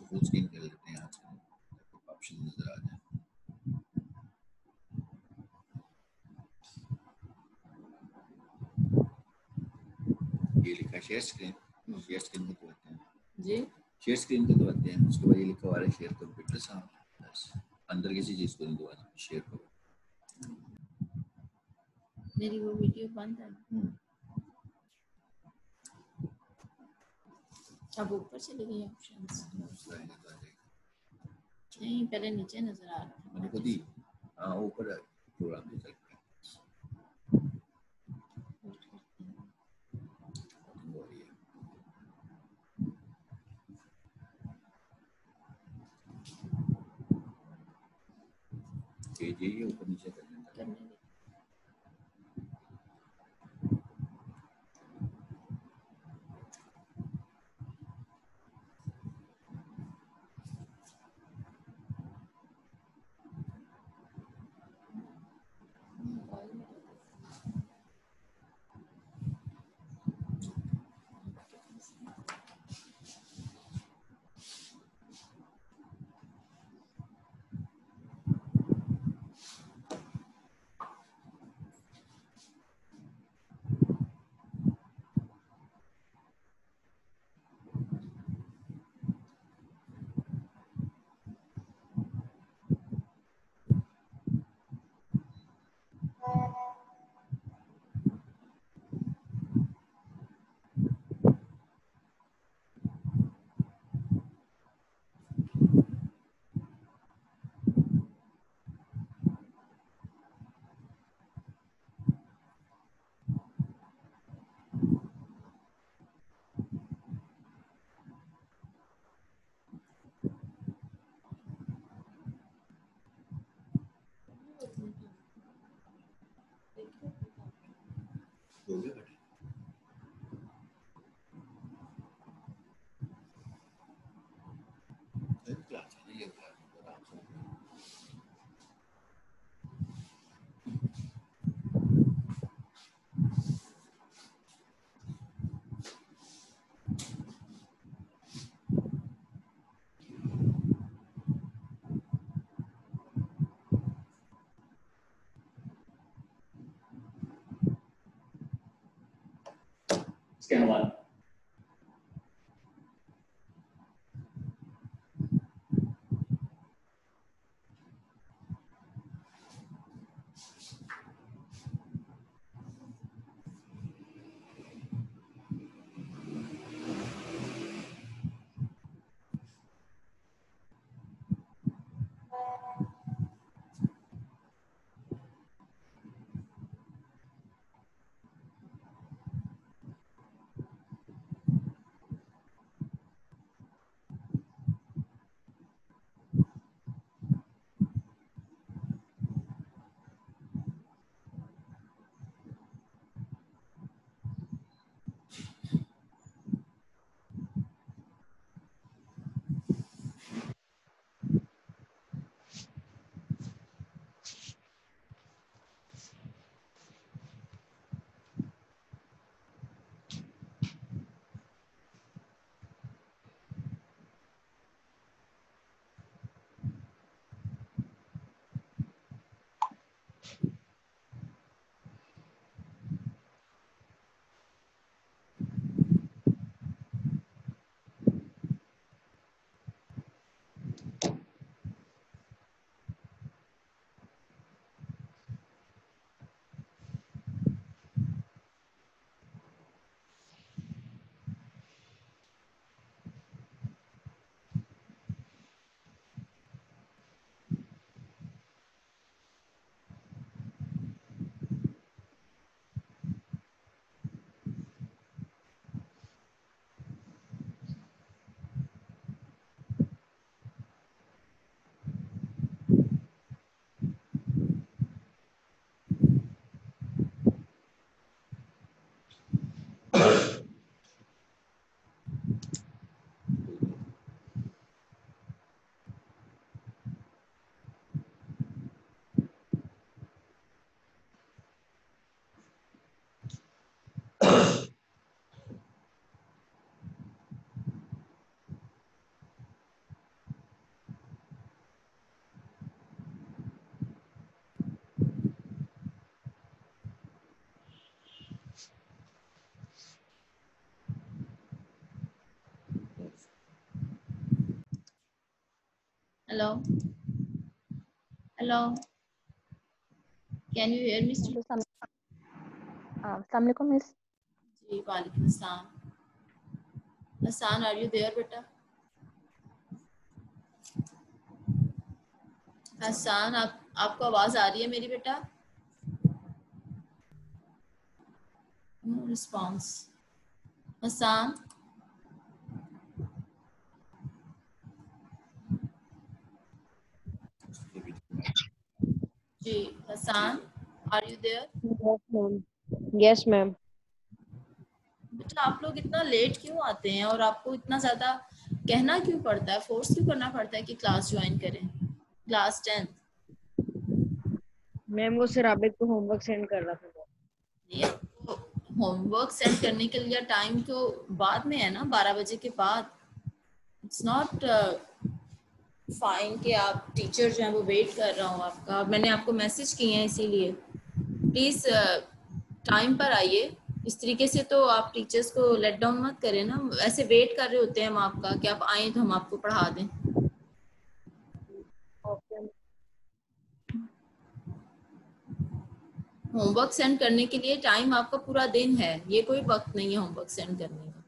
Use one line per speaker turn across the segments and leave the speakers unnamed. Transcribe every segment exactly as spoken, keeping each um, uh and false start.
इसको full screen कर लेते हैं आज ऑप्शन नजर आ जाए। ये लिखा शेयर स्क्रीन, शेयर स्क्रीन को दबाते हैं
जी,
शेयर स्क्रीन को दबाते हैं। उसके बाद ये लिखा हुआ है शेयर कंप्यूटर सामने, बस अंदर किसी चीज को नहीं दबाना, शेयर करो।
मेरी वो वीडियो बंद है। अब ऊपर चले गए ऑप्शंस। नहीं, पहले नीचे नजर आ रहा था।
मैंने खुद ही हाँ ऊपर प्रोग्राम में चल रहा है। ये ये ऊपर नीचे करने
करने दे। Hello hello, can you hear me?
Hello सम अस्सलाम वालेकुम मिस।
जी वालेकुम अस्सलाम। हसन, आर यू देयर बेटा? हसन, आप आपको आवाज आ रही है मेरी बेटा? No response. हसन, जी Hasan, are you there?
Yes ma'am. Yes ma'am.
बेटा आप लोग इतना लेट क्यों आते हैं और आपको इतना ज्यादा कहना क्यों पड़ता है, फोर्स क्यों करना पड़ता है कि क्लास ज्वाइन करें? Class tenth.
मैम वो सिर्फ आबिद को होमवर्क सेंड कर रहा था।
ये होमवर्क सेंड करने के लिए टाइम तो बाद में है ना, बारह बजे के बाद। इट्स नॉट फाइन कि आप टीचर जो है वो वेट कर रहा हूँ आपका। मैंने आपको मैसेज किए हैं, इसीलिए प्लीज टाइम पर आइए। इस तरीके से तो आप टीचर्स को लेट डाउन मत करें ना। ऐसे वेट कर रहे होते हैं हम आपका कि आप आए तो हम आपको पढ़ा दें।
ओके।
होमवर्क सेंड करने के लिए टाइम आपका पूरा दिन है, ये कोई वक्त नहीं है होमवर्क सेंड करने का।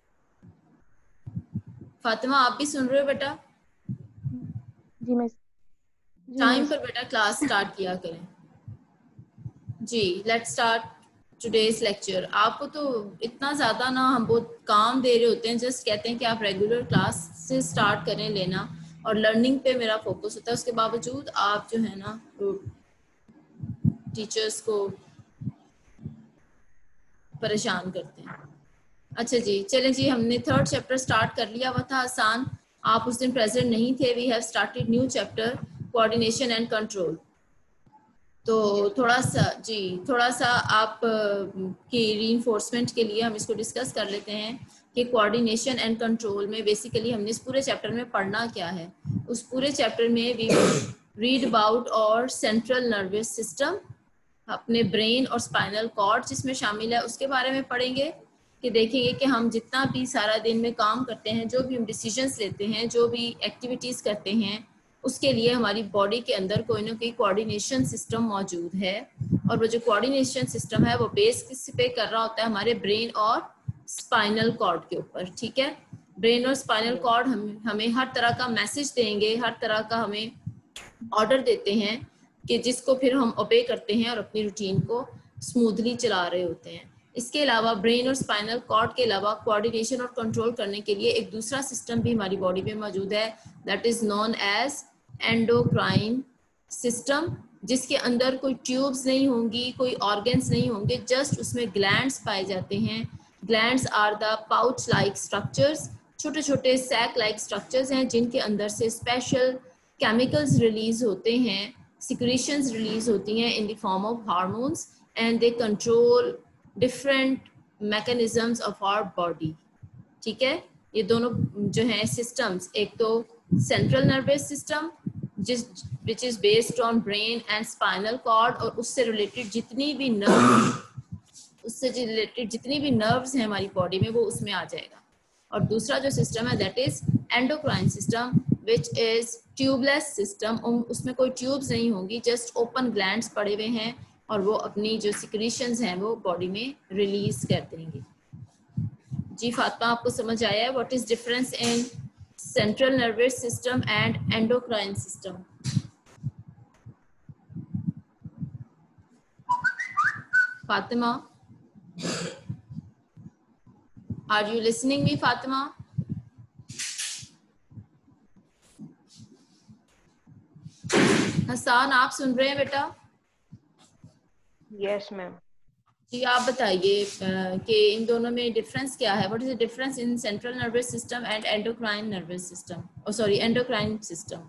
फातिमा आप भी सुन रहे हो बेटा?
जी मिस। जी
टाइम
मिस।
पर बेटा क्लास स्टार्ट किया करें। जी लेट्स स्टार्ट टुडेज लेक्चर। आपको तो इतना ज़्यादा ना हम बहुत काम दे रहे होते हैं, जस्ट कहते हैं कि आप रेगुलर क्लास से स्टार्ट करें लेना, और लर्निंग पे मेरा फोकस होता है। उसके बावजूद आप जो है ना टीचर्स को परेशान करते हैं। अच्छा जी, चलें जी, हमने थर्ड चैप्टर स्टार्ट कर लिया हुआ था आसान। आप उस दिन प्रेजेंट नहीं थे। We have started new chapter, coordination and control. तो थोड़ा सा जी थोड़ा सा आप की रीइंफोर्समेंट के लिए हम इसको डिस्कस कर लेते हैं कि कोऑर्डिनेशन एंड कंट्रोल में बेसिकली हमने इस पूरे चैप्टर में पढ़ना क्या है। उस पूरे चैप्टर में वी रीड अबाउट और सेंट्रल नर्वस सिस्टम, अपने ब्रेन और स्पाइनल कॉर्ड जिसमें शामिल है उसके बारे में पढ़ेंगे। कि देखेंगे कि हम जितना भी सारा दिन में काम करते हैं, जो भी हम डिसीजंस लेते हैं, जो भी एक्टिविटीज़ करते हैं, उसके लिए हमारी बॉडी के अंदर कोई ना कोई कोऑर्डिनेशन सिस्टम मौजूद है। और वो जो कोऑर्डिनेशन सिस्टम है वो बेस किस पे कर रहा होता है? हमारे ब्रेन और स्पाइनल कॉर्ड के ऊपर। ठीक है, ब्रेन और स्पाइनल कॉर्ड हम हमें हर तरह का मैसेज देंगे, हर तरह का हमें ऑर्डर देते हैं कि जिसको फिर हम ओबे करते हैं और अपनी रूटीन को स्मूथली चला रहे होते हैं। इसके अलावा ब्रेन और स्पाइनल कॉर्ड के अलावा कोऑर्डिनेशन और कंट्रोल करने के लिए एक दूसरा सिस्टम भी हमारी बॉडी में मौजूद है, that is known as endocrine system, जिसके अंदर कोई ट्यूब्स नहीं होंगी, कोई ऑर्गन्स नहीं होंगे, जस्ट उसमें ग्लैंड्स पाए जाते हैं। Glands are the pouch like structures, छोटे छोटे सैक लाइक स्ट्रक्चर्स हैं जिनके अंदर से स्पेशल केमिकल्स रिलीज होते हैं, सिक्रीशंस रिलीज होती हैं in the form of hormones, and they control different mechanisms of our body. ठीक है, ये दोनों जो हैं सिस्टम्स, एक तो सेंट्रल नर्वस सिस्टम जिस which is based on brain and spinal cord, और उससे रिलेटेड जितनी भी नर्व उससे रिलेटेड जितनी भी नर्व्स हैं हमारी बॉडी में वो उसमें आ जाएगा। और दूसरा जो सिस्टम है that is endocrine system which is tubeless system. उसमें कोई ट्यूब्स नहीं होंगी, जस्ट ओपन ग्लैंड्स पड़े हुए हैं और वो अपनी जो सिक्रीशंस हैं वो बॉडी में रिलीज कर देंगे। जी फातिमा, आपको समझ आया है what is difference in central nervous system and endocrine system? Fatima, are you listening me Fatima? Hasan, आप सुन रहे हैं बेटा?
Yes ma'am.
जी आप बताइए कि इन दोनों में डिफरेंस क्या है? What is the difference in central nervous system and endocrine nervous system, oh sorry endocrine system?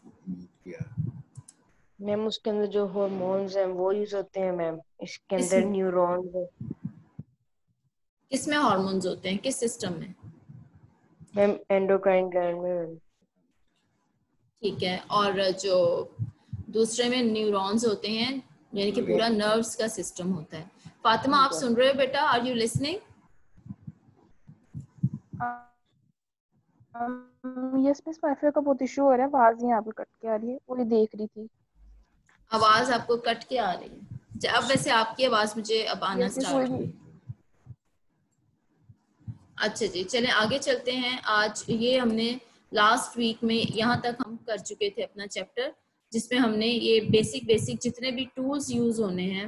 Ma'am उसके अंदर जो हार्मोन्स हैं वो यूज होते हैं मैम, इसके अंदर न्यूरॉन्स।
किसमें हार्मोन्स होते हैं, किस सिस्टम में?
मैम एंडोक्राइन ग्लैंड में।
ठीक है, और जो दूसरे में न्यूरॉन्स होते हैं, यानी कि पूरा नर्व्स का सिस्टम होता है। फातिमा आप सुन रहे हो बेटा? Are you listening?
Yes miss WiFi का बहुत इशू हो रहा है, आवाज यहाँ पे कट के आ रही है, वो देख रही थी।
आवाज आपको कट के आ रही है? अब वैसे आपकी आवाज मुझे अब आना
यस मिस
स्टार्ट
वही।
हुई। अच्छा जी, चलें आगे चलते हैं। आज ये हमने लास्ट वीक में यहाँ तक हम कर चुके थे अपना चैप्टर, जिसमें हमने ये बेसिक बेसिक जितने भी टूल्स यूज होने हैं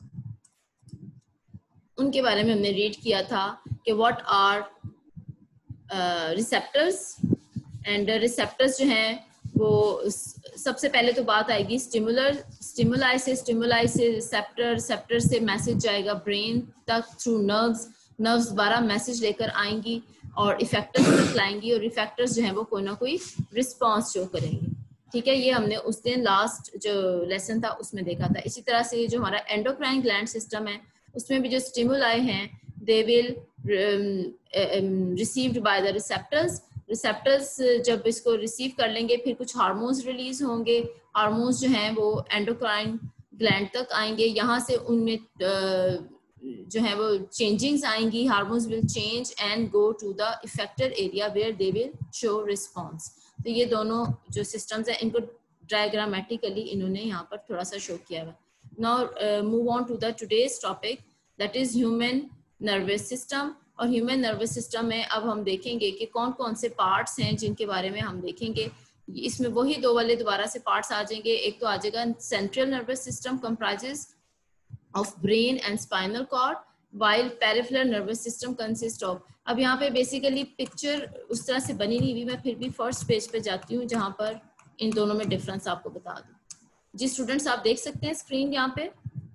उनके बारे में हमने रीड किया था कि what are receptors and receptors जो हैं वो सबसे पहले तो बात आएगी स्टिमुलर स्टिमुलाई से स्टिमुलाई से रिसेप्टर रिसेप्टर से मैसेज जाएगा ब्रेन तक थ्रू नर्व्स नर्व्स दोबारा मैसेज लेकर आएंगी और इफेक्टर्स तक लाएंगी और इफेक्टर्स जो हैं वो कोई ना कोई रिस्पॉन्स शो करेंगे। ठीक है, ये हमने उस दिन लास्ट जो लेसन था उसमें देखा था। इसी तरह से जो हमारा एंडोक्राइन ग्लैंड सिस्टम है उसमें भी जो स्टिमुलाई हैं they will received by the receptors. Receptors जब इसको रिसीव कर लेंगे फिर कुछ हार्मोन्स रिलीज होंगे। हार्मोन्स जो हैं वो एंडोक्राइन ग्लैंड तक आएंगे, यहाँ से उनमें जो है वो चेंजिंग्स आएंगी। Hormones will change and go to the affected area where they will show response. तो ये दोनों जो सिस्टम्स हैं इनको डायग्रामेटिकली इन्होंने यहाँ पर थोड़ा सा शो किया हुआ। Now move on to the today's topic that is human nervous system. और ह्यूमन नर्वस सिस्टम में अब हम देखेंगे कि कौन कौन से पार्ट्स हैं जिनके बारे में हम देखेंगे। इसमें वही दो वाले दोबारा से पार्ट्स आ जाएंगे। एक तो आ जाएगा central nervous system comprises of brain and spinal cord while peripheral nervous system consist of। अब यहाँ पे बेसिकली पिक्चर उस तरह से बनी नहीं हुई, मैं फिर भी फर्स्ट पेज पे जाती हूँ जहाँ पर इन दोनों में डिफरेंस आपको बता दूँ। जी स्टूडेंट्स आप देख सकते हैं स्क्रीन यहाँ पे।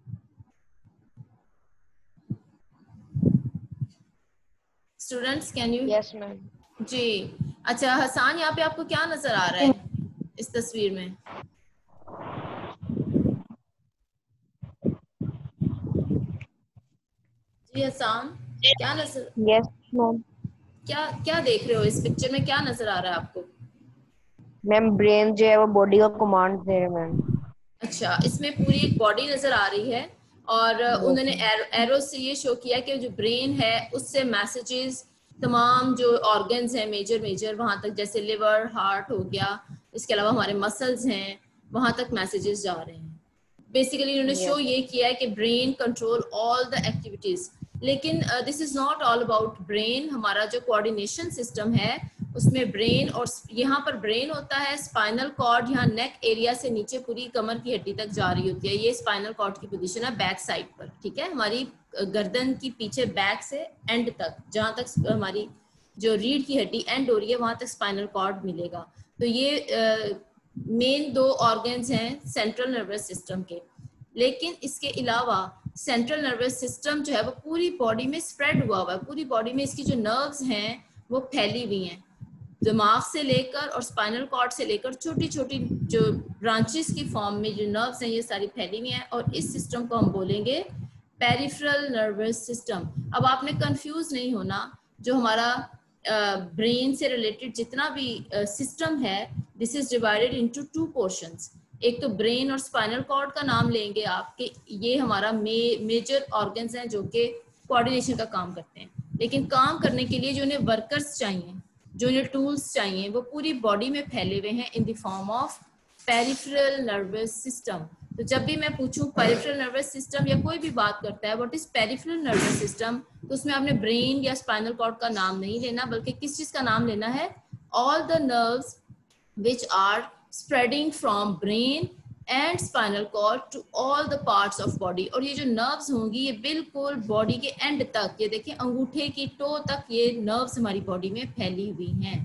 Students can you?
Yes ma'am.
जी अच्छा, हसान यहाँ पे आपको क्या नजर आ रहा है इस तस्वीर में? जी हसान क्या नजर?
Yes ma'am.
क्या क्या देख रहे हो इस पिक्चर में, क्या नजर आ रहा है आपको?
मैम ब्रेन जो है वो बॉडी का कमांड दे रहा है मैम।
अच्छा, इसमें पूरी एक बॉडी नजर आ रही है और उन्होंने एरो, एरो से ये शो किया कि जो ब्रेन है उससे मैसेजेस तमाम जो ऑर्गन्स हैं मेजर मेजर वहां तक, जैसे लिवर हार्ट हो गया, इसके अलावा हमारे मसल्स हैं, वहां तक मैसेजेस जा रहे हैं। बेसिकली इन्होंने शो ये किया है कि brain control all the activities. लेकिन this is not all about brain. हमारा जो कोऑर्डिनेशन सिस्टम है उसमें ब्रेन और यहाँ पर ब्रेन होता है, स्पाइनल कॉर्ड यहाँ नेक एरिया से नीचे पूरी कमर की हड्डी तक जा रही होती है। ये स्पाइनल कॉर्ड की पोजीशन है बैक साइड पर। ठीक है, हमारी गर्दन की पीछे बैक से एंड तक जहाँ तक हमारी जो रीढ़ की हड्डी एंड हो रही है वहां तक स्पाइनल कॉर्ड मिलेगा। तो ये मेन दो ऑर्गन्स हैं सेंट्रल नर्वस सिस्टम के। लेकिन इसके अलावा सेंट्रल नर्वस सिस्टम जो है वो पूरी बॉडी में स्प्रेड हुआ हुआ है। पूरी बॉडी में इसकी जो नर्व्स हैं वो फैली हुई हैं, दिमाग से लेकर और स्पाइनल कॉर्ड से लेकर छोटी छोटी जो ब्रांचेस की फॉर्म में जो नर्व्स हैं ये सारी फैली हुई हैं और इस सिस्टम को हम बोलेंगे पेरिफेरल नर्वस सिस्टम। अब आपने कंफ्यूज नहीं होना, जो हमारा ब्रेन uh, से रिलेटेड जितना भी सिस्टम uh, है this is divided into two portions. एक तो ब्रेन और स्पाइनल कॉर्ड का नाम लेंगे आपके, ये हमारा मे, मेजर ऑर्गन्स हैं जो कि कोऑर्डिनेशन का काम करते हैं। लेकिन काम करने के लिए जो उन्हें वर्कर्स चाहिए, जो उन्हें टूल्स चाहिए, वो पूरी बॉडी में फैले हुए हैं in the form of peripheral nervous system. तो जब भी मैं पूछूं पेरिफेरल नर्वस सिस्टम या कोई भी बात करता है what is peripheral nervous system, तो उसमें आपने ब्रेन या स्पाइनल कॉर्ड का नाम नहीं लेना, बल्कि किस चीज का नाम लेना है? All the nerves which are spreading from brain and spinal cord to all the parts of body. और ये जो नर्व्स होंगी ये बिल्कुल बॉडी के एंड तक, ये देखिए अंगूठे की टो तक ये नर्व्स हमारी बॉडी में फैली हुई हैं।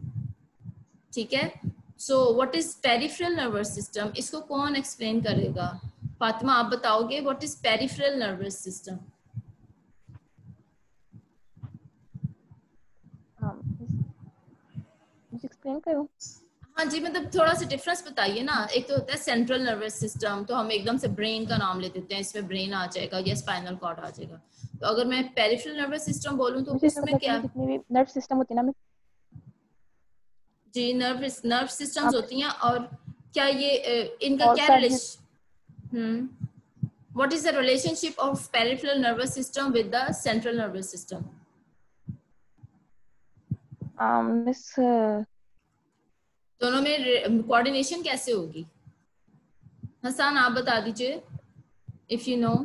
ठीक है, so what is peripheral nervous system, इसको कौन एक्सप्लेन करेगा? फातिमा आप बताओगे what is peripheral nervous system?
Explain करो।
हाँ जी, मतलब थोड़ा सा डिफरेंस बताइए ना। एक तो होता है सेंट्रल नर्वस सिस्टम, तो हम एकदम से ब्रेन का नाम ले देते हैं, इसमें ब्रेन आ जाएगा या स्पाइनल कॉर्ड आ जाएगा। तो अगर मैं पेरिफेरल नर्वस सिस्टम बोलूं तो उसमें क्या?
जितनी भी नर्व सिस्टम होती है ना
जी, नर्व नर्व सिस्टम्स होती हैं। और क्या ये इनका क्या relation hmm what is the relationship of peripheral nervous system with the central nervous system?
Miss
दोनों में कोऑर्डिनेशन कैसे होगी? हसन आप बता दीजिए if you know.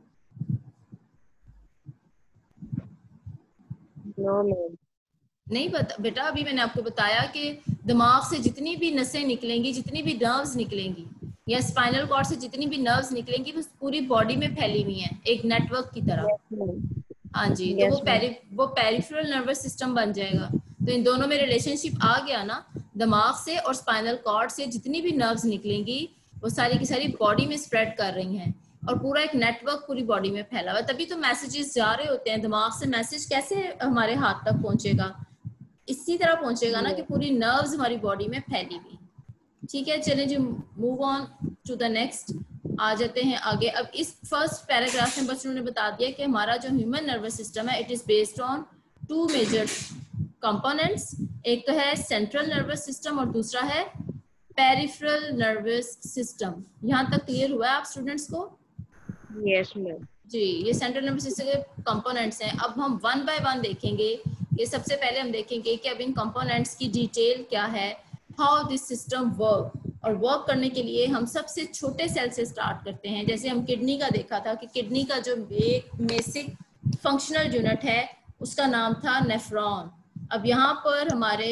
No ma'am.
नहीं पता बेटा, अभी मैंने आपको बताया कि दिमाग से जितनी भी नसें निकलेंगी, जितनी भी नर्व्स निकलेंगी या स्पाइनल कॉर्ड से जितनी भी नर्व्स निकलेंगी वो पूरी बॉडी में फैली हुई हैं एक नेटवर्क की तरह।
Yes ma'am.
हाँ जी, तो
Yes,
वो
ma'am.
पेरि वो पेरिफेरल नर्वस सिस्टम बन जाएगा। तो इन दोनों में रिलेशनशिप आ गया ना, दिमाग से और स्पाइनल कॉर्ड से जितनी भी नर्व्स निकलेंगी वो सारी की सारी बॉडी में स्प्रेड कर रही हैं और पूरा एक नेटवर्क पूरी बॉडी में फैला हुआ है। तभी तो मैसेजेस जा रहे होते हैं दिमाग से। मैसेज कैसे हमारे हाथ तक पहुंचेगा? इसी तरह पहुंचेगा ना कि पूरी नर्व्स हमारी बॉडी में फैली हुई। ठीक है, चलें जी, move on to the next. आ जाते हैं आगे। अब इस फर्स्ट पैराग्राफ में बच्चों ने बता दिया कि हमारा जो ह्यूमन नर्वस सिस्टम है it is based on two major components. एक तो है सेंट्रल नर्वस सिस्टम और दूसरा है पेरिफेरल नर्वस सिस्टम। यहाँ तक क्लियर हुआ है आप स्टूडेंट्स को?
Yes ma'am.
जी, ये सेंट्रल नर्वस सिस्टम के कंपोनेंट्स हैं। अब हम वन बाय वन देखेंगे। ये सबसे पहले हम देखेंगे कि अब इन कंपोनेंट्स की डिटेल क्या है, हाउ दिस सिस्टम वर्क। और वर्क करने के लिए हम सबसे छोटे सेल से स्टार्ट करते हैं। जैसे हम किडनी का देखा था कि किडनी का जो बेसिक फंक्शनल यूनिट है उसका नाम था नेफ्रॉन। अब यहाँ पर हमारे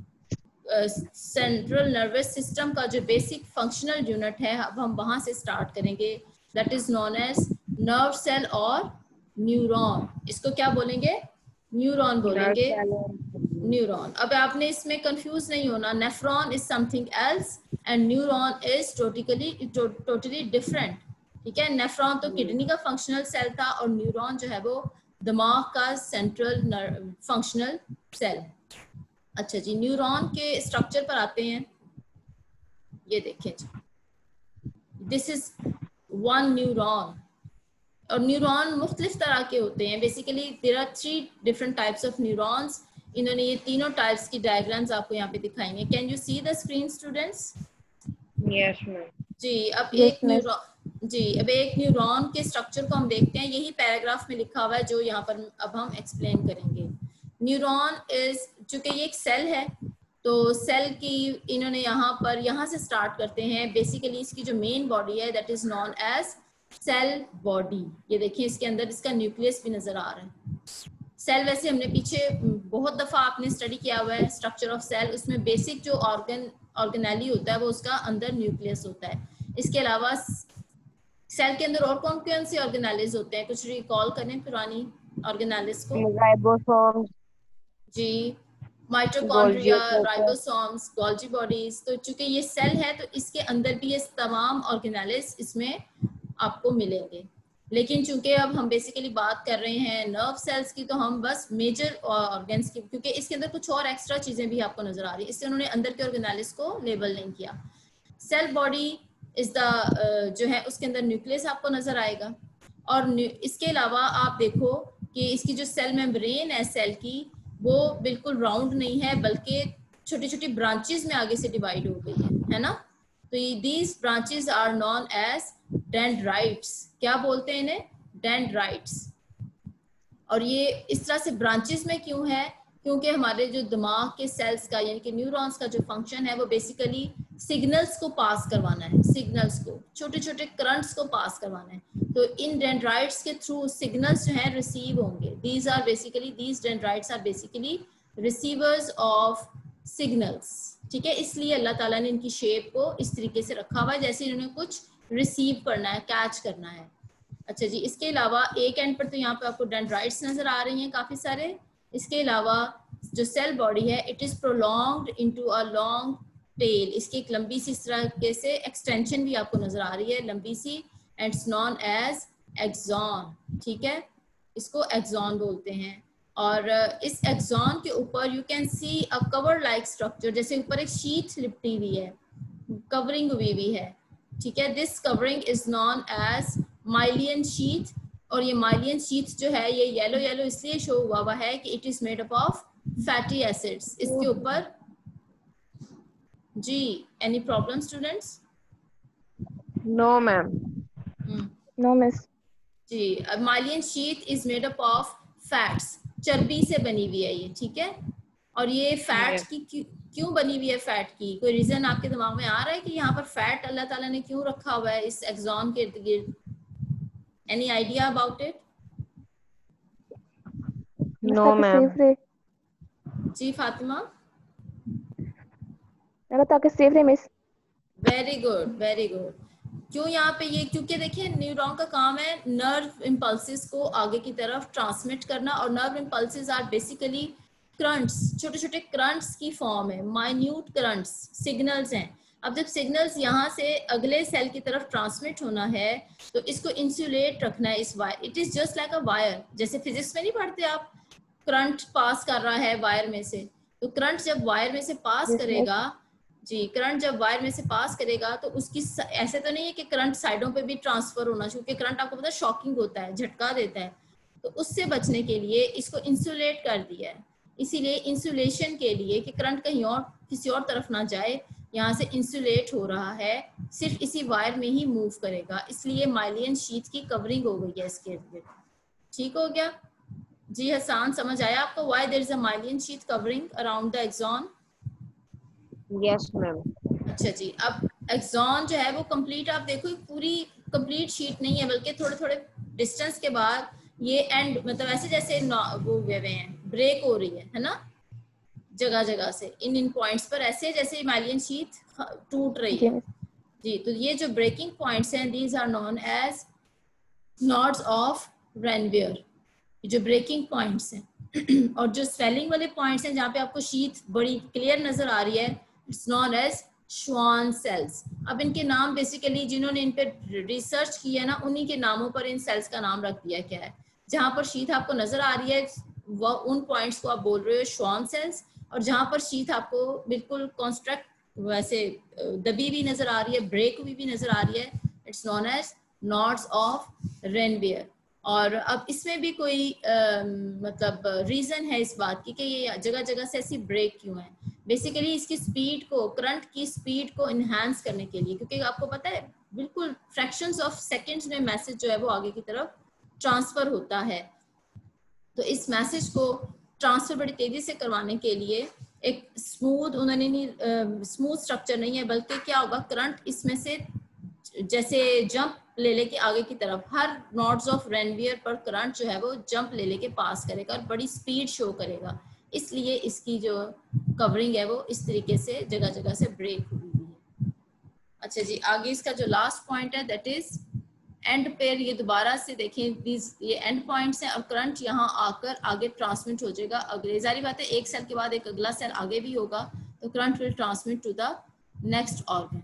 सेंट्रल नर्वस सिस्टम का जो बेसिक फंक्शनल यूनिट है अब हम वहां से स्टार्ट करेंगे, that is known as nerve cell और न्यूरॉन। इसको क्या बोलेंगे? न्यूरॉन बोलेंगे, न्यूरॉन। अब आपने इसमें कंफ्यूज नहीं होना, nephron is something else and neuron is totally totally different. ठीक है, नेफ्रॉन तो किडनी का फंक्शनल सेल था और न्यूरॉन जो है वो दिमाग का सेंट्रल फंक्शनल सेल। अच्छा जी, न्यूरॉन के स्ट्रक्चर पर आते हैं। ये देखें जी, दिस इज वन न्यूरॉन। और न्यूरॉन मुख्तलिफ तरह के होते हैं। Basically there are three different types of neurons. इन्होंने ये तीनों टाइप्स की डायग्राम्स आपको यहाँ पे दिखाएंगे। Can you see the screen students?
Yes ma'am.
जी, अब
Yes,
एक न्यूरॉन जी अब एक न्यूरॉन के स्ट्रक्चर को हम देखते हैं। यही पैराग्राफ में लिखा हुआ है जो यहाँ पर अब हम एक्सप्लेन करेंगे। न्यूरॉन इज, चूंकि ये एक सेल है तो सेल की इन्होंने यहाँ पर यहाँ से स्टार्ट करते हैं। बेसिकली इसकी जो मेन बॉडी है that is known as cell body. ये देखिए इसके अंदर इसका न्यूक्लियस भी नजर आ रहा है। सेल वैसे हमने पीछे बहुत दफा आपने स्टडी किया हुआ है स्ट्रक्चर ऑफ सेल। उसमें बेसिक जो ऑर्गन ऑर्गेनेली होता है वो उसका अंदर न्यूक्लियस होता है। इसके अलावा सेल के अंदर और कौन कौन से ऑर्गेनेलीज होते हैं? कुछ रिकॉल करें पुरानी ऑर्गेनेलीज को।
राइबोसोम्स
जी, माइटोकॉन्ड्रिया, राइबोसोम्स, गोल्जी बॉडीज। तो चूंकि ये सेल है तो इसके अंदर भी ये तमाम ऑर्गेनेलीज इसमें आपको मिलेंगे। लेकिन चूंकि अब हम बेसिकली बात कर रहे हैं नर्व सेल्स की तो हम बस मेजर ऑर्गन्स की, क्योंकि इसके अंदर कुछ और एक्स्ट्रा चीजें भी आपको नजर आ रही है, इससे उन्होंने अंदर के ऑर्गेनेलिस को लेबल नहीं किया। सेल बॉडी इज द जो है उसके अंदर न्यूक्लियस आपको नजर आएगा। और इसके अलावा आप देखो कि इसकी जो सेल मेम्ब्रेन है सेल की वो बिल्कुल राउंड नहीं है बल्कि छोटी छोटी ब्रांचेस में आगे से डिवाइड हो गई है, है ना। तो these branches are known as dendrites. क्या बोलते हैं इन्हें? डेंड्राइट्स। और ये इस तरह से ब्रांचेस में क्यों है? क्योंकि हमारे जो दिमाग के सेल्स का यानी कि न्यूरॉन्स का जो फंक्शन है वो बेसिकली सिग्नल्स को पास करवाना है, सिग्नल्स को, छोटे छोटे करंट्स को पास करवाना है। तो इन डेंड्राइट्स के थ्रू सिग्नल्स जो है रिसीव होंगे। These are basically these dendrites are basically receivers of signals. ठीक है, इसलिए अल्लाह ताला ने इनकी शेप को इस तरीके से रखा हुआ है जैसे इन्होंने कुछ रिसीव करना है, कैच करना है। अच्छा जी, इसके अलावा एक एंड पर तो यहाँ पे आपको डेंड्राइट्स नजर आ रही हैं काफी सारे। इसके अलावा जो सेल बॉडी है it is prolonged into a long tail. इसकी एक लंबी सी इस तरह से एक्सटेंशन भी आपको नजर आ रही है, लंबी सी, and it's known as axon. ठीक है, इसको एक्सॉन बोलते हैं। और इस एक्सॉन के ऊपर you can see a cover like structure, जैसे ऊपर एक शीट लिपटी हुई है, कवरिंग हुई हुई है। ठीक है, this covering is known as myelin sheet. और ये माइलियन शीट जो है ये येलो येलो इसलिए शो हुआ हुआ है कि it is made up of fatty acids. इसके ऊपर जी any problem students?
No ma'am.
No miss.
जी, myelin sheet is made up of fats, चर्बी से बनी हुई है ये। ठीक है, और ये फैट
Yeah.
की क्यों क्यों बनी हुई है फैट की? कोई रीजन आपके दिमाग में आ रहा है कि यहाँ पर फैट अल्लाह ताला ने क्यों रखा हुआ है इस एक्सॉन के इर्द गिर्द? Any idea about it?
No,
ताकि
ma'am.
सेफ रहे,
जी फातिमा,
मैंने ताकि सेफ रहे miss.
Very good very good. क्यों यहाँ पे ये? क्योंकि देखिए न्यूरॉन का काम है नर्व इम्पल्सिस को आगे की तरफ ट्रांसमिट करना, और nerve impulses are basically currents, छोटे छोटे करंट्स की फॉर्म है, माइन्यूट करंट्स, सिग्नल्स हैं। अब जब सिग्नल्स यहाँ से अगले सेल की तरफ ट्रांसमिट होना है तो इसको इंसुलेट रखना है इस wire. It is just like a wire, जैसे फिजिक्स में नहीं पढ़ते आप, करंट पास कर रहा है वायर में से, तो करंट जब वायर में से पास
Yes,
करेगा जी, करंट जब वायर में से पास करेगा तो उसकी स... ऐसे तो नहीं है कि करंट साइडों पे भी ट्रांसफर होना चाहिए, क्योंकि करंट आपको पता है शॉकिंग होता है, झटका देता है, तो उससे बचने के लिए इसको इंसुलेट कर दिया है। इसीलिए इंसुलेशन के लिए कि करंट कहीं और किसी और तरफ ना जाए, यहाँ से इंसुलेट हो रहा है, सिर्फ इसी वायर में ही मूव करेगा, इसलिए माइलियन शीथ की कवरिंग हो गई है इसके इर्द। ठीक हो गया जी हसान, समझ आया आपको why there is a myelin sheath covering around the axon?
Yes, ma'am.
अच्छा जी, अब एक्सॉन जो है वो कंप्लीट, आप देखो पूरी कंप्लीट शीट नहीं है, बल्कि थोड़े थोड़े डिस्टेंस के बाद ये एंड, मतलब ऐसे जैसे वो हुए हुए हैं, ब्रेक हो रही है है ना, जगह जगह से इन इन पॉइंट्स पर, ऐसे जैसे माइलियन शीथ टूट रही
जी
है
मिस।
जी। तो ये जो ब्रेकिंग पॉइंट्स हैं, these are known as nodes of Ranvier, जो ब्रेकिंग पॉइंट्स हैं। और जो स्वेलिंग वाले पॉइंट्स हैं जहाँ पे आपको शीथ बड़ी क्लियर नजर आ रही है, it's known as Schwann cells. अब इनके नाम बेसिकली जिन्होंने इन पे रिसर्च किया ना, उन्हीं के नामों पर इन सेल्स का नाम रख दिया गया है। जहाँ पर शीथ आपको नजर आ रही है वो उन पॉइंट्स को आप बोल रहे हो श्वान सेल्स, और जहाँ पर शीथ आपको बिल्कुल कॉन्स्ट्रक्ट वैसे दबी भी नजर आ रही है, ब्रेक हुई भी नजर आ रही है, it's known as nodes of Ranvier. और अब इसमें भी कोई आ, मतलब रीजन है इस बात की कि ये जगह जगह से ऐसी ब्रेक क्यों है? बेसिकली इसकी स्पीड को, करंट की स्पीड को इनहेंस करने के लिए, क्योंकि आपको पता है बिल्कुल फ्रैक्शंस ऑफ सेकंड्स में मैसेज जो है वो आगे की तरफ ट्रांसफर होता है। तो इस मैसेज को ट्रांसफर बड़ी तेजी से करवाने के लिए एक स्मूथ, उन्होंने नहीं स्मूथ स्ट्रक्चर नहीं है, बल्कि क्या होगा, करंट इसमें से जैसे जंप ले लेके आगे की तरफ, हर नॉड्स ऑफ रेनवियर पर करंट जो है वो जंप ले लेके पास करेगा और बड़ी स्पीड शो करेगा, इसलिए इसकी जो कवरिंग है वो इस तरीके से जगह जगह से ब्रेक हुई है। अच्छा जी, आगे इसका जो लास्ट पॉइंट है दैट इज एंड पेयर। ये दोबारा से देखें, दीज ये एंड पॉइंट्स हैं और करंट यहाँ आकर आगे ट्रांसमिट हो जाएगा अगले, जारी बात है एक सेल के बाद एक अगला सेल आगे भी होगा, तो current will transmit to the next organ.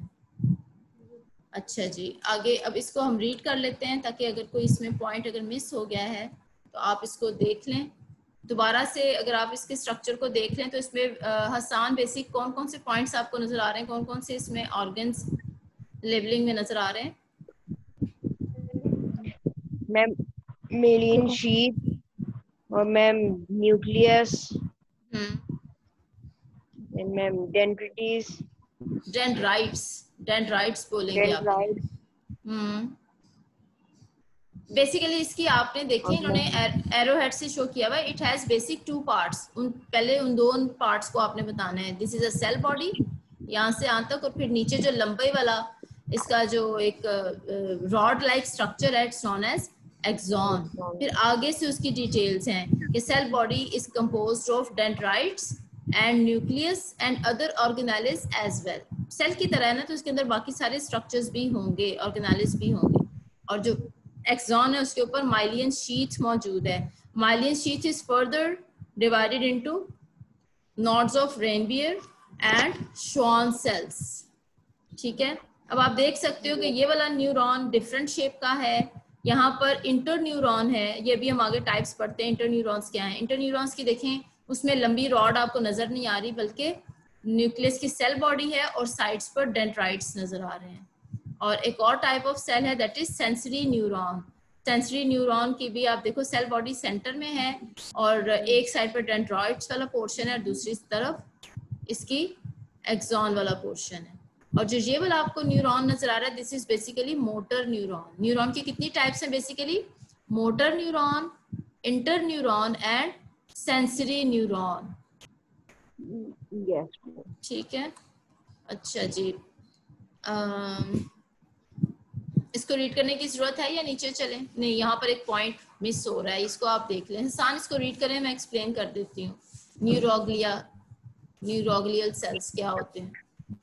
अच्छा जी, आगे अब इसको हम रीड कर लेते हैं, ताकि अगर कोई इसमें पॉइंट अगर मिस हो गया है तो आप इसको देख लें दोबारा से। अगर आप इसके स्ट्रक्चर को देख लें तो इसमें हसान बेसिक कौन कौन से पॉइंट्स आपको नजर आ रहे हैं, कौन कौन से इसमें ऑर्गन्स लेबलिंग में नजर आ रहे हैं?
मैम मेलियन शीथ और ma'am nucleus, ma'am dendrites,
dendrites, dendrites बोलेंगे आप। हम्म बेसिकली इसकी आपने देखी, इन्होंने एरोहेड से शो किया हुआ है। It has basic two parts, उन पहले उन दो पार्ट्स को आपने बताना है। This is a cell body, यहाँ से यहाँ तक, और फिर नीचे जो लंबाई वाला इसका जो एक रॉड लाइक स्ट्रक्चर है, इट्स नोन एज एक्सॉन। फिर आगे से उसकी डिटेल्स हैं कि cell body is composed of dendrites and nucleus and other organelles as well. Cell की तरह है ना, तो उसके अंदर बाकी सारे स्ट्रक्चर्स भी होंगे, ऑर्गेनेलिस भी होंगे, और जो एक्सॉन है उसके ऊपर माइलियन शीथ मौजूद है। Myelin sheath is further divided into nodes of Ranvier and Schwann cells. ठीक है, अब आप देख सकते हो कि ये वाला न्यूरॉन डिफरेंट शेप का है, यहाँ पर इंटर न्यूरॉन है, ये भी हम आगे टाइप्स पढ़ते हैं। इंटर न्यूरॉन्स क्या है? इंटर न्यूरॉन्स की देखें, उसमें लंबी रॉड आपको नजर नहीं आ रही, बल्कि न्यूक्लियस की सेल बॉडी है और साइड्स पर डेंड्राइट्स नजर आ रहे हैं। और एक और टाइप ऑफ सेल है that is sensory neuron. Sensory neuron की भी आप देखो, सेल बॉडी सेंटर में है और एक साइड पर डेंड्राइट्स वाला पोर्शन है और दूसरी तरफ इसकी एक्सॉन वाला पोर्शन है। और जो ये वाला आपको न्यूरॉन नजर आ रहा है, this is basically motor neuron. Neuron की कितनी टाइप्स हैं basically? Motor neuron, inter neuron and sensory neuron.
Yes.
ठीक है, अच्छा जी। अम, इसको रीड करने की जरूरत है या नीचे चलें? नहीं, यहाँ पर एक पॉइंट मिस हो रहा है, इसको आप देख लें। हसान इसको रीड करें, मैं एक्सप्लेन कर देती हूँ। न्यूरोग्लिया न्यूरोग्लियल सेल्स क्या होते हैं?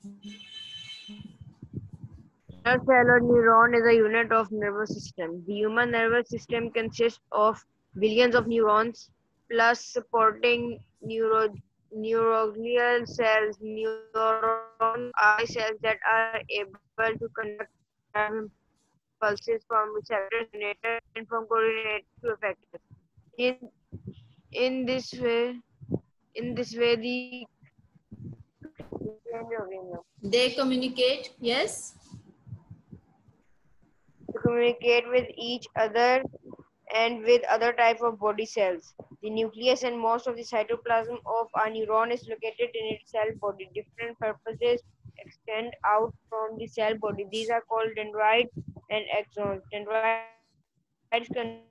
A cell or neuron is a unit of nervous system. The human nervous system consists of billions of neurons plus supporting neuro neuroglial cells. Neurons are cells that are able to conduct impulses from receptors generated and from coordinated to effectors. In in this way, in this way, the
They communicate, yes.
to communicate with each other and with other type of body cells. The nucleus and most of the cytoplasm of a neuron is located in its cell body. Different purposes extend out from the cell body. These are called dendrites and axons. Dendrites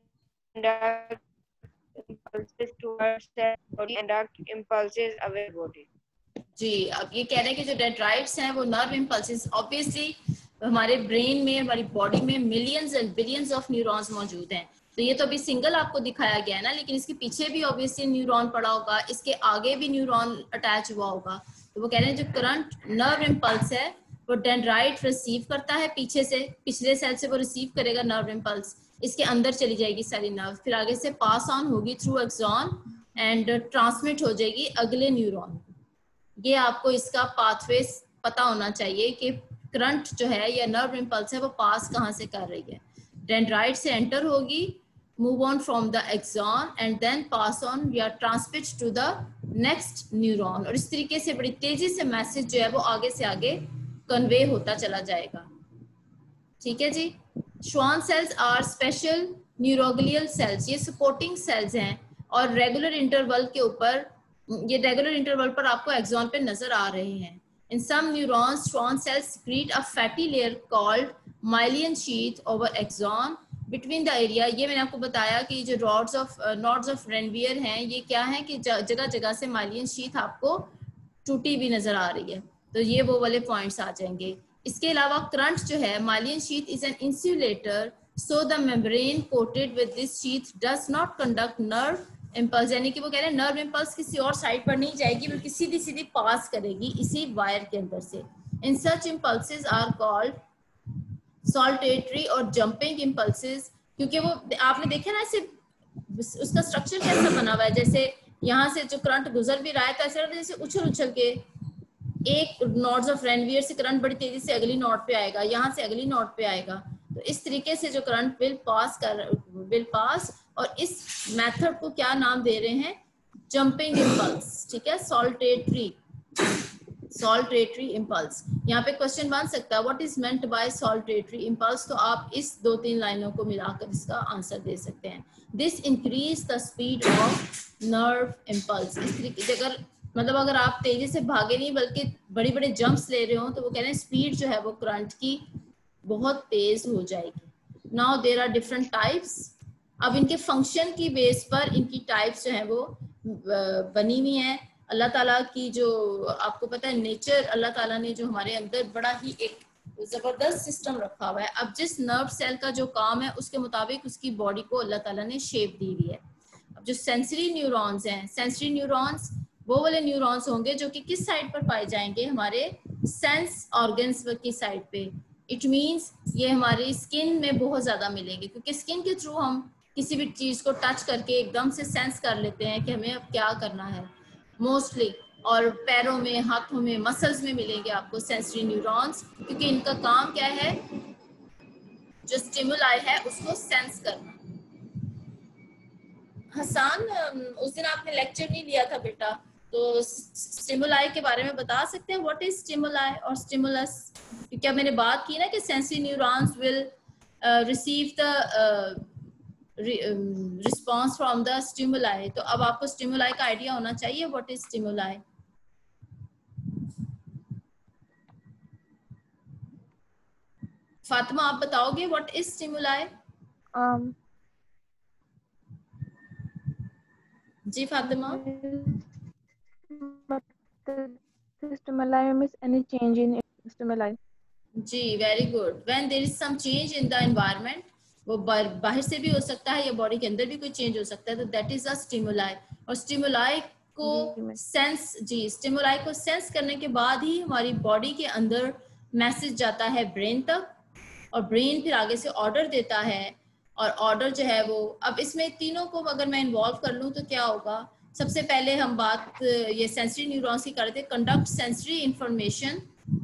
conduct impulses towards cell body and conduct impulses away from body.
जी, अब ये कह रहे हैं कि जो dendrites हैं वो nerve impulses, obviously हमारे ब्रेन में, हमारी बॉडी में millions and billions of neurons मौजूद हैं। तो ये तो अभी सिंगल आपको दिखाया गया है ना, लेकिन इसके पीछे भी ऑब्वियसली न्यूरॉन पड़ा होगा, इसके आगे भी न्यूरॉन अटैच हुआ होगा। तो वो कह रहे हैं जो करंट नर्व इम्पल्स है वो डेंड्राइट रिसीव करता है, पीछे से पिछले सेल से वो रिसीव करेगा नर्व इम्पल्स, इसके अंदर चली जाएगी सारी नर्व, फिर आगे से पास ऑन होगी थ्रू एक्सॉन एंड ट्रांसमिट हो जाएगी अगले न्यूरॉन। ये आपको इसका पाथवे पता होना चाहिए कि करंट जो है या नर्व इम्पल्स है वो पास कहाँ से कर रही है। डेंड्राइट से एंटर होगी, move on from the axon and then pass on या transmit to the next neuron, और इस तरीके से बड़ी तेजी से मैसेज जो है वो आगे से आगे कन्वे होता चला जाएगा। ठीक है जी। Schwann cells are special neuroglial cells, ये सपोर्टिंग सेल्स हैं और रेगुलर इंटरवल के ऊपर, ये रेगुलर इंटरवल पर आपको एक्सॉन पे नजर आ रहे हैं। In some neurons Schwann cells secrete a fatty layer called myelin sheath over axon between the area। ये मैंने आपको बताया कि जो rods of uh, nodes of Ranvier हैं, ये क्या है कि जगह जगह से myelin sheath आपको टूटी भी नजर आ रही है, तो ये वो वाले पॉइंट्स आ जाएंगे। इसके अलावा करंट जो है, myelin sheath is an insulator, so the membrane coated with this sheath does not conduct nerve impulse, यानी कि वो कह रहे हैं नर्व इम्पल्स किसी और साइड पर नहीं जाएगी बल्कि सीधी सीधी पास करेगी इसी वायर के अंदर से। In such impulses are called saltatory और जंपिंग इम्पल्सेस, क्योंकि वो आपने देखा ना ऐसे उसका स्ट्रक्चर कैसा बना हुआ है, जैसे यहाँ से जो करंट गुजर भी रहा है तो ऐसा जैसे उछल उछल के एक नोड्स ऑफ रेनवियर से करंट बड़ी तेजी से अगली नोड पे आएगा, यहाँ से अगली नोड पे आएगा, तो इस तरीके से जो करंट विल पास कर विल पास, और इस मेथड को क्या नाम दे रहे हैं? Jumping impulse. ठीक है, सॉल्टेटरी सॉल्टेटरी इम्पल्स। यहाँ पे क्वेश्चन बन सकता है what is meant by saltatory impulse, तो आप इस दो तीन लाइनों को मिलाकर इसका आंसर दे सकते हैं। This increase the speed of nerve impulse. इस तरीके से अगर मतलब अगर आप तेजी से भागे नहीं बल्कि बड़ी बड़े जंप्स ले रहे हो तो वो कह रहे हैं स्पीड जो है वो करंट की बहुत तेज हो जाएगी। Now there are different types. अब इनके फंक्शन की बेस पर इनकी टाइप्स जो है वो बनी हुई हैं। अल्लाह ताला की जो आपको पता है नेचर, अल्लाह ताला ने जो हमारे अंदर बड़ा ही एक जबरदस्त सिस्टम रखा हुआ है। अब जिस नर्व सेल का जो काम है उसके मुताबिक उसकी बॉडी को अल्लाह ताला ने शेप दी हुई है। अब जो सेंसरी न्यूरॉन्स हैं, सेंसरी न्यूरॉन्स वो वाले न्यूरॉन्स होंगे जो कि किस साइड पर पाए जाएंगे? हमारे सेंस ऑर्गन्स की साइड पे। इट मीन्स ये हमारी स्किन में बहुत ज्यादा मिलेंगे, क्योंकि स्किन के थ्रू हम किसी भी चीज को टच करके एकदम से सेंस कर लेते हैं कि हमें अब क्या करना है मोस्टली, और पैरों में, हाथों में, मसल्स में मिलेंगे आपको सेंसरी न्यूरॉन्स, क्योंकि इनका काम क्या है? जो स्टिमुलाई है उसको सेंस करना। हसान, उस दिन आपने लेक्चर नहीं लिया था बेटा, तो स्टिमुलाई के बारे में बता सकते हैं व्हाट इज स्टिमुलाई और स्टिमुलस? क्योंकि अब मैंने बात की ना कि sensory neurons will receive the response from the stimuli, तो अब आपको स्टिमुलाई का आइडिया होना चाहिए व्हाट इज स्टिमुलाई। फातिमा आप बताओगे व्हाट इज स्टिमुलाई?
um,
जी Fatima.
stimuli means any change in stimuli.
जी very good. When there is some change in the environment, वो बाहर से भी हो सकता है या बॉडी के अंदर भी कोई चेंज हो सकता है, तो दैट इज अ स्टिमुलाई. और स्टिमुलाई को सेंस जी स्टिमुलाई को सेंस करने के बाद ही हमारी बॉडी के अंदर मैसेज जाता है ब्रेन तक, और ब्रेन फिर आगे से ऑर्डर देता है. और ऑर्डर जो है वो, अब इसमें तीनों को अगर मैं इन्वॉल्व कर लूँ तो क्या होगा. सबसे पहले हम बात ये सेंसरी न्यूरॉन्स की कर रहे थे. Conduct sensory information,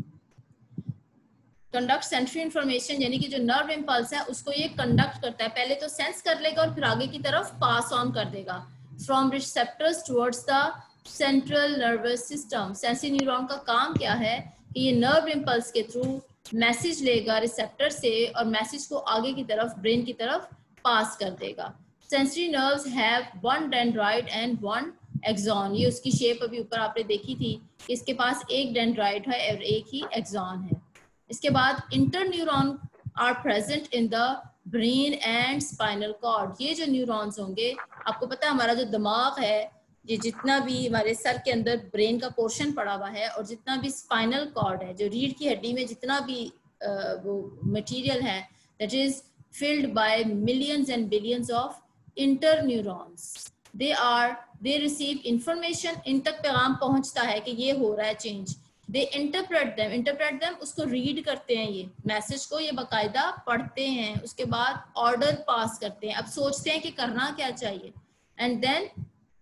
conduct sensory information यानी कि जो नर्व इम्पल्स है उसको ये कंडक्ट करता है. पहले तो सेंस कर लेगा और फिर आगे की तरफ पास ऑन कर देगा from receptors towards the central nervous system. Sensory neuron का काम क्या है कि ये नर्व इम्पल्स के थ्रू मैसेज लेगा रिसेप्टर से और मैसेज को आगे की तरफ ब्रेन की तरफ पास कर देगा. Sensory nerves have one dendrite and one axon. ये उसकी शेप अभी ऊपर आपने देखी थी कि इसके पास एक डेंड्राइट है और एक ही एक्सॉन है. इसके बाद interneuron are present in the brain and spinal cord. ये जो न्यूरॉन्स होंगे, आपको पता है हमारा जो दिमाग है, ये जितना भी हमारे सर के अंदर ब्रेन का पोर्शन पड़ा हुआ है और जितना भी स्पाइनल कॉर्ड है, जो रीढ़ की हड्डी में जितना भी आ, वो मटेरियल है, that is filled by millions and billions of interneurons. They are they receive information. इन तक पैगाम पहुंचता है कि ये हो रहा है change. They interpret them interpret them उसको रीड करते हैं, ये मैसेज को ये बाकायदा पढ़ते हैं. उसके बाद ऑर्डर पास करते हैं. अब सोचते हैं कि करना क्या चाहिए. And then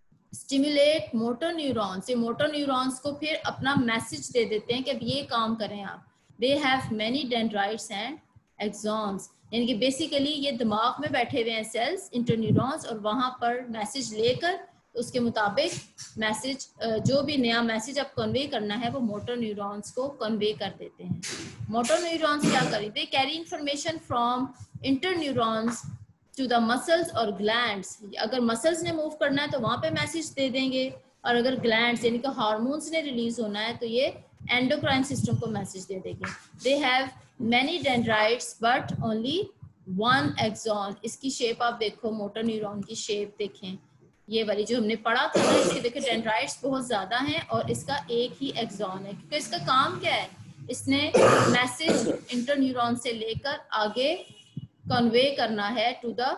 stimulate motor neurons. ये मोटर न्यूरॉन्स को फिर अपना मैसेज दे देते हैं कि अब ये काम करें आप. They have many dendrites and axons. यानी कि बेसिकली ये दिमाग में बैठे हुए हैं सेल्स, इंटरन्यूरॉन्स, और वहां पर मैसेज लेकर उसके मुताबिक मैसेज, जो भी नया मैसेज आप कन्वे करना है वो मोटर न्यूरॉन्स को कन्वे कर देते हैं. मोटर न्यूरॉन्स क्या करें? They carry information from interneurons to the muscles और ग्लैंड्स. अगर मसल्स ने मूव करना है तो वहां पे मैसेज दे देंगे, और अगर ग्लैंड्स यानी कि हार्मोन्स ने रिलीज होना है तो ये एंडोक्राइन सिस्टम को मैसेज दे देंगे. They have many dendrites but only one axon. इसकी शेप आप देखो, मोटर न्यूरॉन की शेप देखें, ये वाली जो हमने पढ़ा था ना, इसके देखिए डेंड्राइट्स बहुत ज्यादा हैं और इसका एक ही एक्सॉन है. क्योंकि इसका काम क्या है, इसने मैसेज इंटरन्यूरॉन से लेकर आगे कन्वे करना है टू द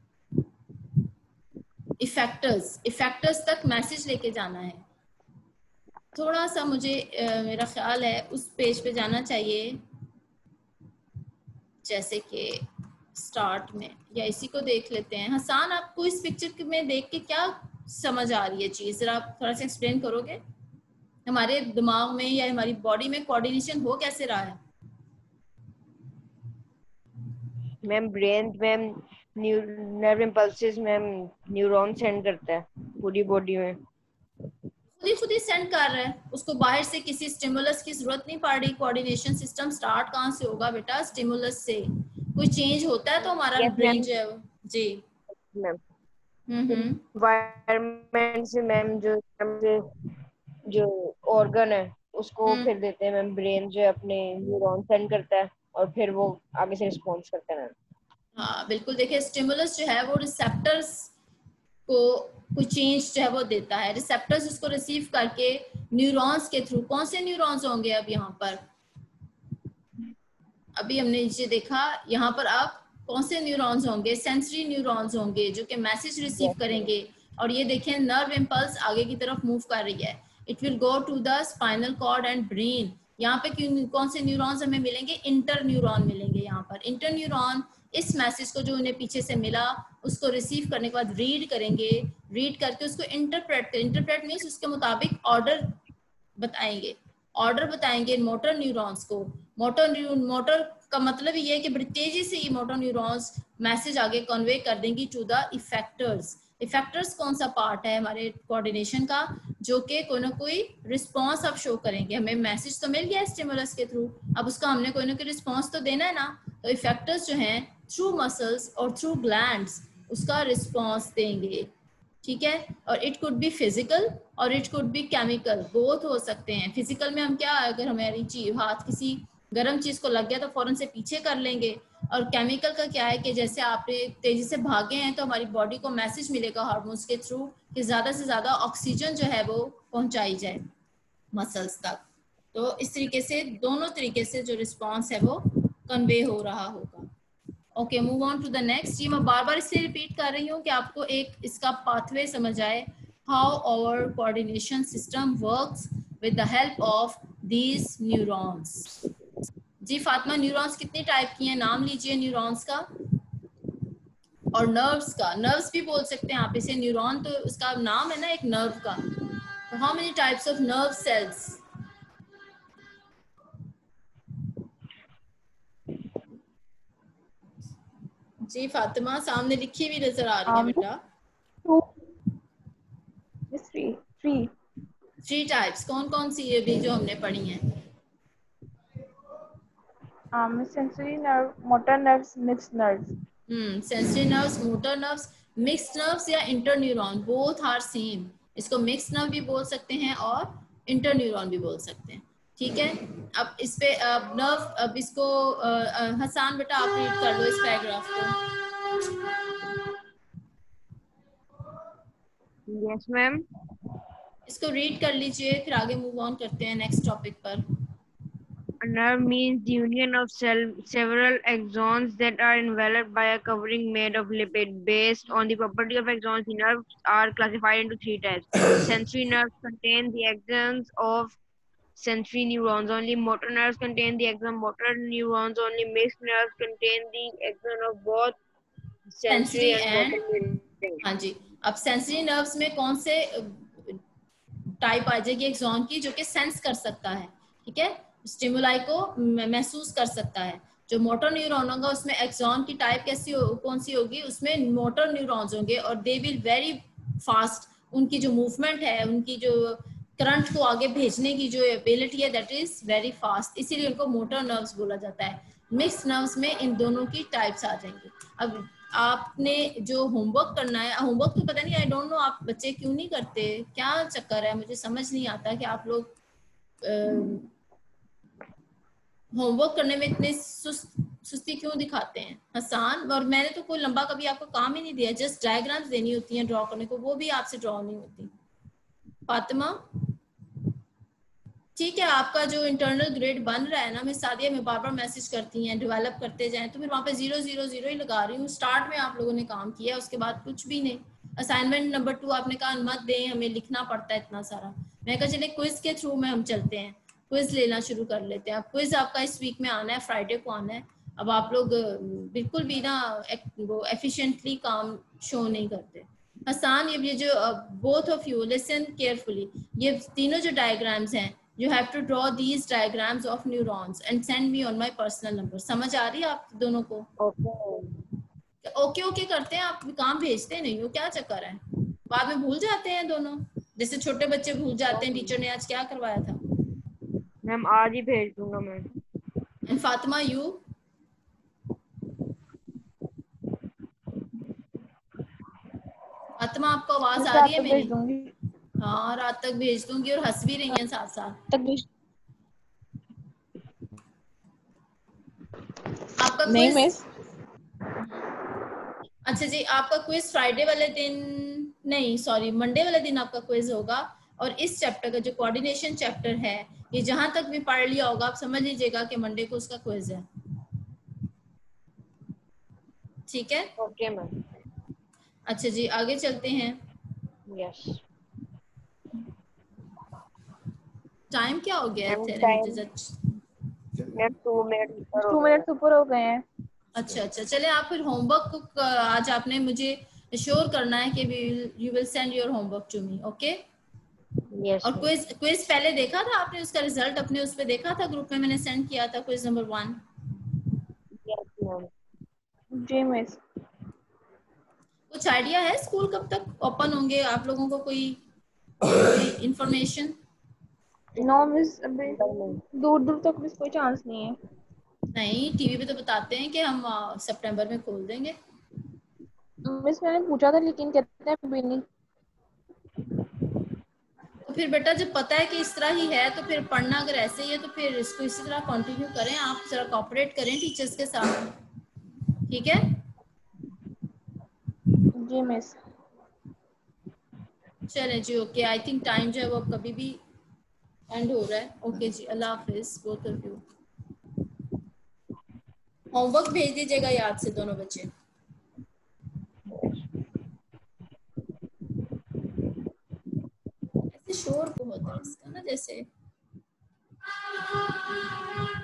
इफेक्टर्स. इफेक्टर्स तक मैसेज लेके जाना है. थोड़ा सा मुझे आ, मेरा ख्याल है उस पेज पे जाना चाहिए, जैसे कि स्टार्ट में, या इसी को देख लेते हैं. हसान, आपको इस पिक्चर में देख के क्या समझ आ रही है चीज, जरा आप थोड़ा सा एक्सप्लेन करोगे. हमारे दिमाग में या हमारी बॉडी में कोऑर्डिनेशन हो कैसे रहा है?
Ma'am brain ma'am nerve impulses ma'am neuron send करता है पूरी बॉडी में.
खुद ही खुद ही सेंड कर रहा है, उसको बाहर से किसी स्टिमुलस की जरूरत नहीं पड़ रही. कोऑर्डिनेशन सिस्टम स्टार्ट कहाँ से होगा बेटा? स्टिमुलस से. कोई चेंज होता है तो हमारा
yes,
ब्रेन जो है जी
मैम
हम्म
एनवायरनमेंट से मैम जो जो ऑर्गन है उसको फिर देते हैं मैम. ब्रेन जो है अपने न्यूरॉन सेंड करता है और फिर वो आगे से रिस्पॉन्स करता है.
हाँ बिल्कुल. देखिए स्टिमुलस जो है वो रिसेप्टर्स को कोई चेंज जो है वो देता है. रिसेप्टर्स उसको रिसीव करके न्यूरॉन्स के थ्रू, कौन से न्यूरॉन्स होंगे अब यहाँ पर, अभी हमने नीचे देखा, यहाँ पर आप कौन से न्यूरॉन्स होंगे? सेंसरी न्यूरॉन्स होंगे जो कि मैसेज रिसीव करेंगे. और ये देखें नर्व इम्पल्स आगे की तरफ मूव कर रही है. It will go to the spinal cord and brain. यहाँ पे क्यों कौन से न्यूरॉन्स हमें मिलेंगे? इंटर न्यूरॉन मिलेंगे. यहाँ पर इंटर न्यूरॉन इस मैसेज को जो उन्हें पीछे से मिला उसको रिसीव करने के बाद रीड करेंगे. रीड करके उसको इंटरप्रेट करें. इंटरप्रेट मीन्स उसके मुताबिक ऑर्डर बताएंगे. ऑर्डर बताएंगे मोटर न्यूरॉन्स को. मोटर मोटर का मतलब ये है कि बड़ी तेजी से ये मोटर न्यूरॉन्स मैसेज आगे कन्वे कर देंगी टू द इफेक्टर्स. इफेक्टर्स कौन सा पार्ट है हमारे कोऑर्डिनेशन का, जो कि कोई ना कोई रिस्पांस आप शो करेंगे. हमें मैसेज तो मिल गया स्टिमुलस के थ्रू, अब उसका हमने कोई ना कोई रिस्पांस तो देना है ना. तो इफेक्टर्स जो हैं थ्रू मसल्स और थ्रू ग्लैंड्स उसका रिस्पांस देंगे. ठीक है. और इट कुड बी फिजिकल और it could be chemical, both हो सकते हैं. फिजिकल में हम क्या, अगर हमारी चीज हाथ किसी गर्म चीज को लग गया तो फौरन से पीछे कर लेंगे. और केमिकल का क्या है कि जैसे आपने तेजी से भागे हैं तो हमारी बॉडी को मैसेज मिलेगा हार्मोन्स के थ्रू कि ज्यादा से ज्यादा ऑक्सीजन जो है वो पहुंचाई जाए मसल्स तक. तो इस तरीके से दोनों तरीके से जो रिस्पॉन्स है वो कन्वे हो रहा होगा। Okay, move on to the next. ये मैं बार बार इसलिए रिपीट कर रही हूँ कि आपको एक इसका पाथवे समझ आए, how our coordination system works with the help of these neurons. जी फातिमा, न्यूरॉन्स कितने टाइप की हैं, नाम लीजिए न्यूरॉन्स का और नर्व्स का। नर्व्स भी बोल सकते हैं आप इसे, न्यूरॉन तो उसका नाम है ना एक नर्व का। तो how many types of nerve cells? जी फातिमा, सामने लिखी हुई नजर आ रही है
Um,
बेटा।
two, three, three.
Three types कौन कौन सी ये भी जो हमने पढ़ी हैं?
Um, sensory nerve, motor nerves, mixed nerves.
Hmm, sensory nerves, motor nerves, mixed nerves या इंटरन्यूरॉन, बोथ आर सेम। इसको मिक्स्ड नर्व भी बोल सकते हैं और इंटरन्यूरॉन भी बोल सकते हैं। ठीक है, अब इस पे अब नर्व, अब इसको अ, अ, हसान बेटा आप रीड कर लो इस पैराग्राफ को।
Yes, ma'am.
इसको रीड कर लीजिए, फिर आगे मूव ऑन करते हैं नेक्स्ट टॉपिक पर।
A nerve means the union of cell, several axons that are enveloped by a covering made of lipid. Based on the property of axons, the nerves are classified into three types. Sensory nerves contain the axons of sensory neurons only. Motor nerves contain the axon motor neurons only. Mixed nerves contain the axon of both
sensory
sensory and
and,
motor neurons.
हाँ जी, अब sensory nerves में कौन से type आ जाएगी axon की, जो कि sense कर सकता है, ठीक है, स्टिमुलाई को महसूस कर सकता है। जो मोटर न्यूरॉन होगा उसमें एक्सॉन की टाइप कैसी हो, कौन सी होगी, उसमें मोटर न्यूरॉन्स होंगे और दे विल वेरी फास्ट, उनकी जो मूवमेंट है, उनकी जो करंट को आगे भेजने की जो एबिलिटी है दैट इज वेरी फास्ट, इसीलिए उनको मोटर नर्व्स बोला जाता है। मिक्स नर्व्स में इन दोनों की टाइप्स आ जाएंगी। अब आपने जो होमवर्क करना है, होमवर्क तो पता नहीं, आई डोंट नो आप बच्चे क्यों नहीं करते, क्या चक्कर है, मुझे समझ नहीं आता कि आप लोग होमवर्क करने में इतने सुस्त सुस्ती क्यों दिखाते हैं। हसान, और मैंने तो कोई लंबा कभी आपको काम ही नहीं दिया, जस्ट डायग्राम्स देनी होती हैं ड्रॉ करने को, वो भी आपसे ड्रॉ नहीं होती। फातिमा, ठीक है, आपका जो इंटरनल ग्रेड बन रहा है ना, मैं सादिया में बार बार मैसेज करती हैं डेवलप करते जाएं, तो फिर वहाँ पे जीरो जीरो जीरो ही लगा रही हूँ। स्टार्ट में आप लोगों ने काम किया, उसके बाद कुछ भी नहीं। असाइनमेंट नंबर टू आपने कहा मत दें, हमें लिखना पड़ता है इतना सारा। मैं कहा चले क्विज के थ्रू में हम चलते हैं, क्विज लेना शुरू कर लेते हैं। अब क्विज आपका इस वीक में आना है, फ्राइडे को आना है। अब आप लोग बिल्कुल भी ना वो एफिशिएंटली काम शो नहीं करते। हसान, ये जो both of you listen carefully, ये तीनों जो डायग्राम्स हैं, you have to draw these diagrams of neurons and send me on my personal number। समझ आ रही है आप दोनों को? ओके ओके ओके करते हैं आप, काम भेजते नहीं हो, क्या चक्कर है, बाद में भूल जाते हैं दोनों, जैसे छोटे बच्चे भूल जाते हैं टीचर ने आज क्या करवाया था।
मैम आज ही भेज दूंगा ma'am.
And Fatima you? Fatima आपको आवाज आ रही है मेरी? हाँ, रात तक भेज दूंगी और हंस भी रही हैं साथ साथ। आपका
नहीं
क्विज,
मिस,
अच्छा जी, आपका क्विज फ्राइडे वाले दिन नहीं, सॉरी मंडे वाले दिन आपका क्विज होगा। और इस चैप्टर का जो कोऑर्डिनेशन चैप्टर है, ये जहां तक भी पढ़ लिया होगा आप समझ लीजिएगा कि मंडे को उसका क्विज है। ठीक है,
ओके मैम।
अच्छा जी, आगे चलते हैं।
यस,
टाइम क्या हो गया है?
टू
मिनट ऊपर हो गए हैं।
अच्छा अच्छा, चले आप फिर होमवर्क को आज आपने मुझे श्योर करना है कि you will send your homework to me, okay?
Yes.
और क्विज क्विज पहले देखा था आपने, उसका रिजल्ट अपने उस पे देखा था, ग्रुप में मैंने सेंड किया था quiz number one.
Yes ma'am.
जी मिस,
कुछ आइडिया है स्कूल कब तक ओपन होंगे, आप लोगों को कोई इंफॉर्मेशन?
नो मिस, अभी दूर दूर तक मिस कोई चांस नहीं है।
नहीं, टीवी पे तो बताते हैं कि हम सितंबर में खोल देंगे।
मिस मैंने पूछा था लेकिन कहते हैं अभी नहीं।
तो फिर बेटा जब पता है कि इस तरह ही है, तो फिर पढ़ना अगर ऐसे ही है तो फिर इसको इसी तरह कंटिन्यू करें, आप जरा कोऑपरेट करें टीचर्स के साथ, ठीक है?
जी मिस।
चले जी, ओके। आई थिंक टाइम जो है वो कभी भी एंड हो रहा है। ओके जी, अल्लाह हाफिज बोथ ऑफ यू। होमवर्क भेज दीजिएगा याद से दोनों बच्चे। ऐसे शोर बहुत है इसका ना, जैसे